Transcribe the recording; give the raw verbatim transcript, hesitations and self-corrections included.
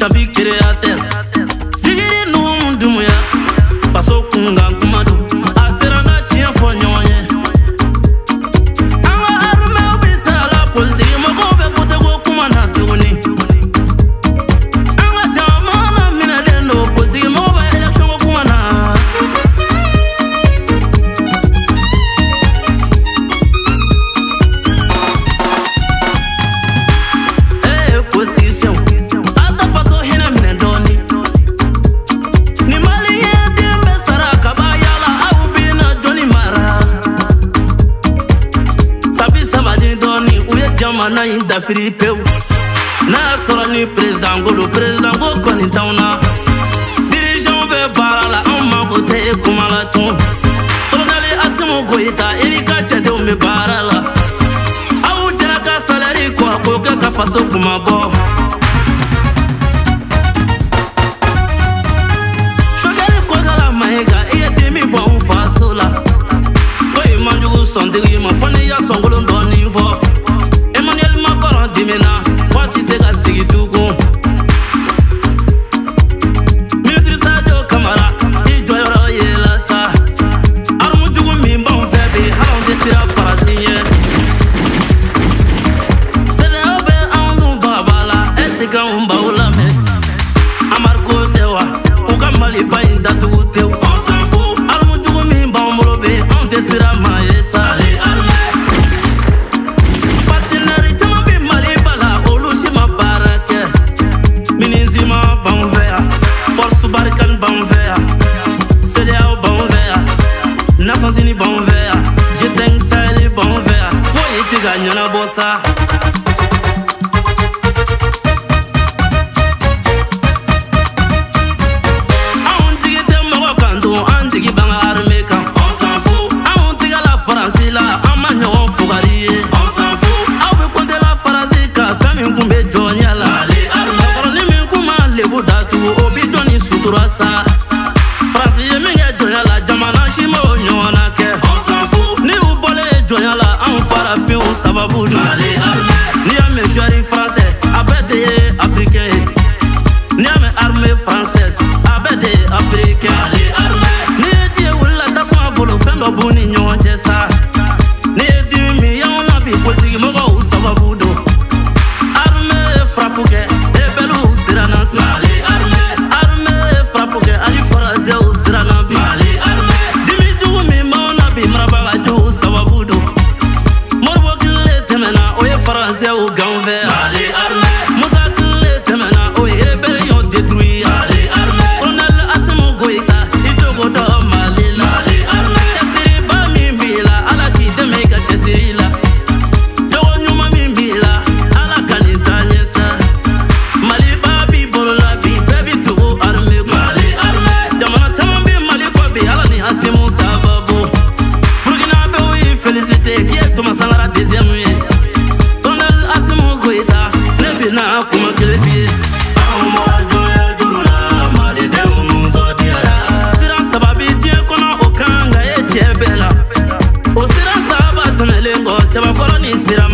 Chabi créateur Sigiri num dumuya Paso kunga kumadu Asiranga chia fonyonye Anga arume ubisa la politique Magobe fote go kumana tuni Anga jamana mina dendo politique Magobe election go kumana Eh politician Jamana inda free peu Na sora ni président go le président go koni tauna Dirigeant be barala amma go te kumala ton Tonali asimo go ita elika chade o me barala Awu jara ka salary ko ko ka faso kuma bo Shogali ko gala maega e demi bon faso la Boy manju sondiri ma fone ya songolo ndo niveau Dimena, fati sega sigi tuku Ministre Sadio Kamara, ijo yoro yela sa Armu jugu mimba unfebi, halon desira farasinye Sele obe andu babala, esika umba ulame Amarko tewa, uka malipa indatu tew On s'en fout, armu jugu mimba umrobe, on desira maesa Ale arme Barkan bon vert, C D A O bon vert, Nations Unies bon vert, G cinq Sahel bon vert, foyer tu gagnes la bossa. On dit que t'es mort quand on dit que banga armé quand on s'en fout. On dit que la France là, on m'a on fougari, on s'en fout. On veut compter la France quand famille kumbe jonya la. Allez armé, on est même comment les boudatu obitoni Turasa Fransi yeminge joya la jamana shimo nyona ke On s'en fout Ni ubole joya la an fara fi o sababu Mali armée Ni ame joueur français abete africain Ni ame armée française abete africain Mali armée Ni die wula tasma bolo fendo buni nyonje sa Ni di mi yauna bi politique mogo sababu do Armée frapuke e belu sirana Mali armée Français au gang vert Allez armée Moussa Kle temena o rébellion détruit Allez armée Colonel Assimi Goïta Itogo do Mali la Allez armée Chesiri ba mimbila ala ki demega chesiri la Jogo nyuma mimbila ala kanita nyesa Mali ba bi bolola bi baby to armée Mali armée Jamana tamambi Mali kwa bi ala ni Assimi sababu Burkina be oui félicité qui est Thomas Sankara deuxième nuit Na kuma kelefi Auma joya jurula Mali de umuzo diara Siran sababi tie kono okanga e chebela O siran sababu tunelengo Cheba koloni siram